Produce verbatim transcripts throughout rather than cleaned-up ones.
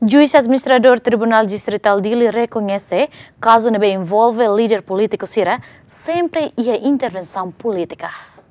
Juiz administrador Tribunal Distrital Dili reconhece caso não envolve líder político Sira, sempre ia intervenção política.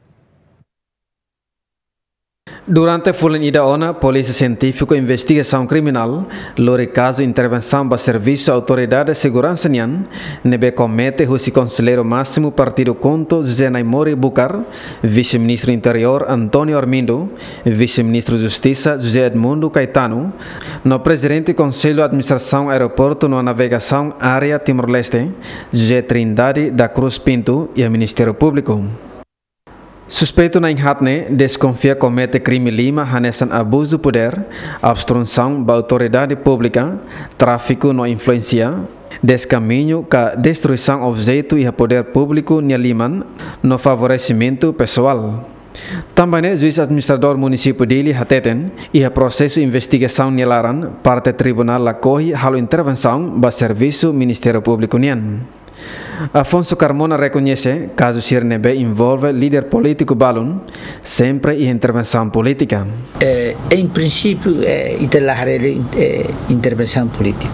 Durante a fulanida ona, Polícia Científica Investigação Criminal, lore caso intervenção para serviço Autoridade de Segurança Nian, nebe comete o conselheiro máximo Partido Conto José Naimori Bucar, Vice-Ministro Interior Antônio Armindo, Vice-Ministro Justiça José Edmundo Caetano, no Presidente Conselho de Administração Aeroporto no Navegação Área Timor-Leste, José Trindade da Cruz Pinto e o Ministério Público. Suspeito na Inhatne desconfia comete crime lima hanesan abuso poder, obstrução da autoridade pública, tráfico no influência, descaminho ca destruição objeto e poder público nia liman no favorecimento pessoal. Também o juiz administrador município dele hateten e o processo de investigação nilaran parte tribunal acorre halo intervenção ba serviço Ministério Público nian. Afonso Carmona reconhece caso Sirnebe envolve líder político balun sempre e intervenção política. É, em princípio é é, intervenção política.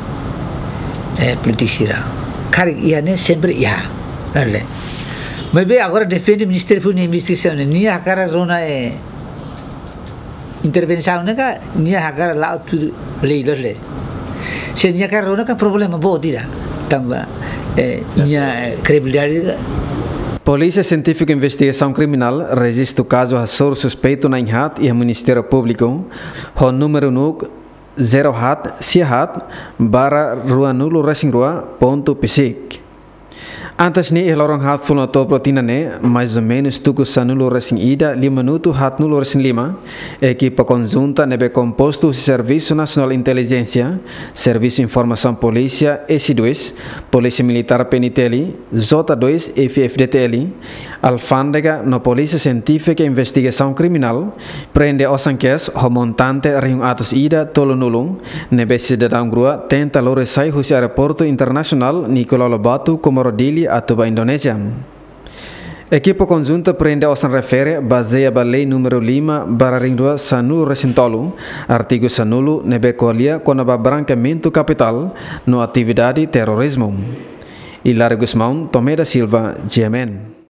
É politicira. Cari ia nem sempre ia, né? Mas bem agora defende o Ministério Público de Investigação, nem a cara rona é intervenção, né? Nem a cara lá tudo lei lei. Se nem a cara rona que problema bom dia, também. É, minha credibilidade. Polícia Científica Investigação Criminal registra o caso a soro suspeito na Inhat e o Ministério Público, o número nu zero hat sihat barra rua nulo racing rua ponto psic. Antes ni elorong hat full to protina ne mais ou menos tuku sanulo racing ida lima minuto hat nulo racing lima equipa conjunta nebe composto Serviço Nacional de Inteligência, Serviço Informação Polícia S dois, Polícia Militar P N T L, J dois F F D T L, Alfândega no Polícia Científica Investigação Criminal, prende osanques o montante riung atos ida tolo nulung nebe cidadão grua tenta lore sai husi aeroporto internacional Nicolau Lobato Komorodili atau Indonesia. Equipa conjunta prende osan refere baseia ba lei número lima barra ringdua sanulu recintolo, artigo sanulu nebe colia com o branqueamento capital no atividade terrorismo. Hilário Guzmão, Tomé da Silva, G M N.